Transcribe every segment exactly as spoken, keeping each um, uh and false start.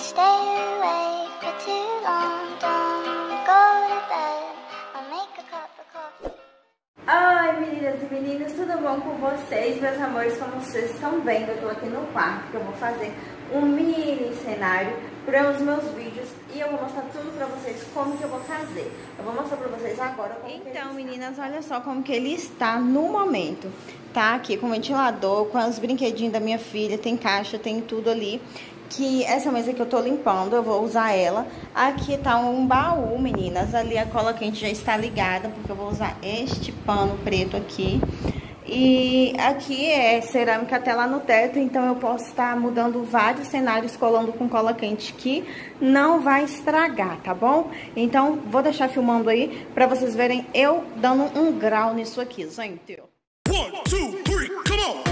stay awake for too long. Don't go to bed. I'll make a cup of coffee. Oi, meninas e meninos, tudo bom com vocês? Meus amores, como vocês estão vendo, eu tô aqui no quarto que eu vou fazer um mini cenário para os meus vídeos e eu vou mostrar tudo pra vocês como que eu vou fazer. Eu vou mostrar pra vocês agora como Então, meninas, olha só como que ele está no momento. Tá aqui com o ventilador, com os brinquedinhos da minha filha, tem caixa, tem tudo ali. Que essa mesa que eu tô limpando, eu vou usar ela. Aqui tá um baú, meninas. Ali a cola quente já está ligada, porque eu vou usar este pano preto aqui. E aqui é cerâmica até lá no teto, então eu posso estar mudando vários cenários, colando com cola quente que não vai estragar, tá bom? Então, vou deixar filmando aí pra vocês verem eu dando um grau nisso aqui, gente. One, two, three, come on!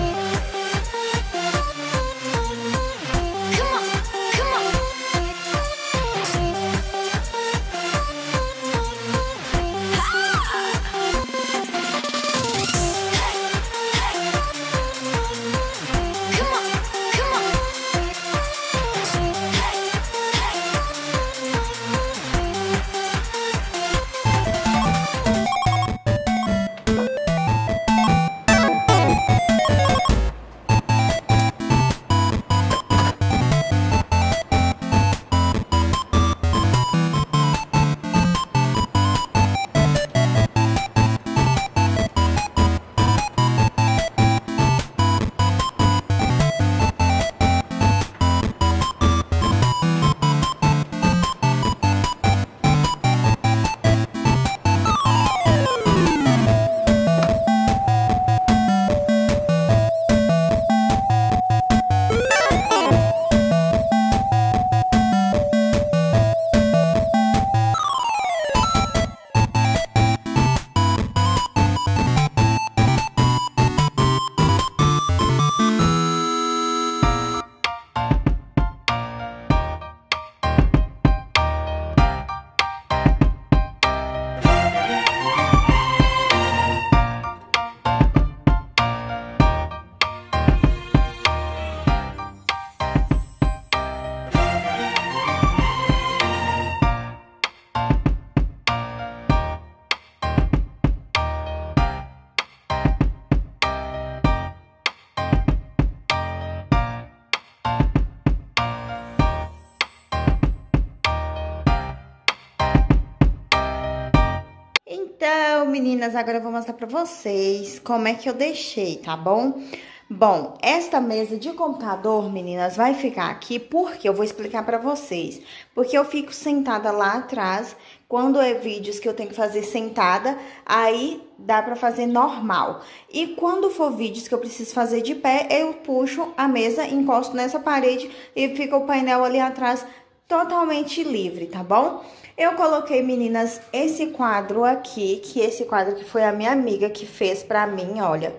Então, meninas, agora eu vou mostrar pra vocês como é que eu deixei, tá bom? Bom, esta mesa de computador, meninas, vai ficar aqui porque eu vou explicar pra vocês. Porque eu fico sentada lá atrás, quando é vídeos que eu tenho que fazer sentada, aí dá pra fazer normal. E quando for vídeos que eu preciso fazer de pé, eu puxo a mesa, encosto nessa parede e fica o painel ali atrás totalmente livre, tá bom? Eu coloquei, meninas, esse quadro aqui, que esse quadro que foi a minha amiga que fez pra mim, olha,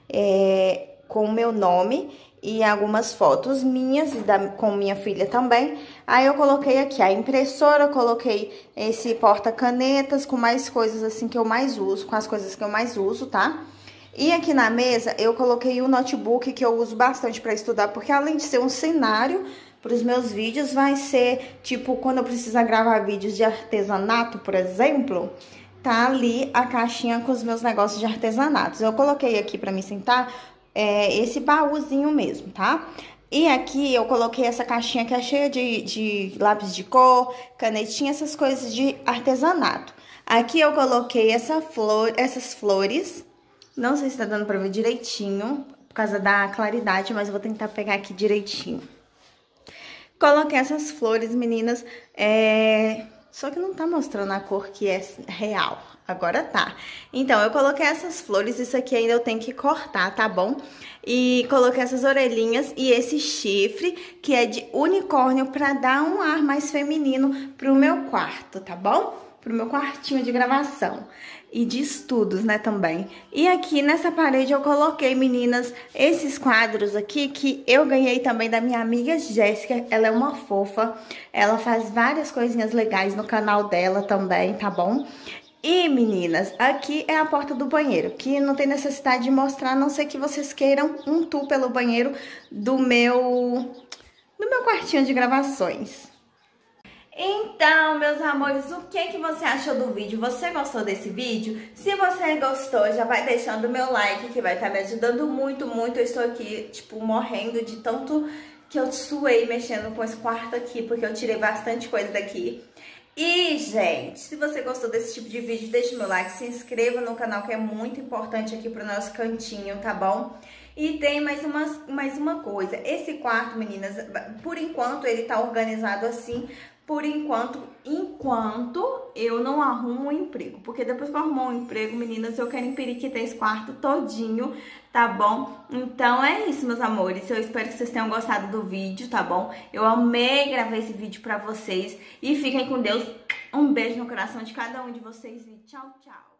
é, com o meu nome e algumas fotos minhas e da, com minha filha também. Aí eu coloquei aqui a impressora, coloquei esse porta-canetas com mais coisas assim que eu mais uso, com as coisas que eu mais uso, tá? E aqui na mesa eu coloquei o notebook que eu uso bastante pra estudar, porque além de ser um cenário para os meus vídeos, vai ser tipo quando eu precisar gravar vídeos de artesanato, por exemplo, tá ali a caixinha com os meus negócios de artesanatos. Eu coloquei aqui para me sentar é, esse baúzinho mesmo, tá? E aqui eu coloquei essa caixinha que é cheia de, de lápis de cor, canetinha, essas coisas de artesanato. Aqui eu coloquei essa flor, essas flores, não sei se tá dando para ver direitinho, por causa da claridade, mas eu vou tentar pegar aqui direitinho. Coloquei essas flores, meninas, é... só que não tá mostrando a cor que é real, agora tá. Então, eu coloquei essas flores, isso aqui ainda eu tenho que cortar, tá bom? E coloquei essas orelhinhas e esse chifre, que é de unicórnio, pra dar um ar mais feminino pro meu quarto, tá bom? Pro meu quartinho de gravação. E de estudos, né, também. E aqui nessa parede eu coloquei, meninas, esses quadros aqui que eu ganhei também da minha amiga Jéssica. Ela é uma fofa, ela faz várias coisinhas legais no canal dela também, tá bom? E, meninas, aqui é a porta do banheiro, que não tem necessidade de mostrar, a não ser que vocês queiram um tour pelo banheiro do meu... no meu quartinho de gravações. Então, meus amores, o que que você achou do vídeo? Você gostou desse vídeo? Se você gostou, já vai deixando o meu like, que vai estar me ajudando muito, muito. Eu estou aqui, tipo, morrendo de tanto que eu suei mexendo com esse quarto aqui, porque eu tirei bastante coisa daqui. E, gente, se você gostou desse tipo de vídeo, deixa o meu like, se inscreva no canal, que é muito importante aqui pro nosso cantinho, tá bom? E tem mais uma, mais uma coisa, esse quarto, meninas, por enquanto ele tá organizado assim, por enquanto, enquanto eu não arrumo um emprego. Porque depois que eu arrumar um emprego, meninas, eu quero emperiquitar esse quarto todinho, tá bom? Então é isso, meus amores. Eu espero que vocês tenham gostado do vídeo, tá bom? Eu amei gravar esse vídeo pra vocês. E fiquem com Deus. Um beijo no coração de cada um de vocês e tchau, tchau.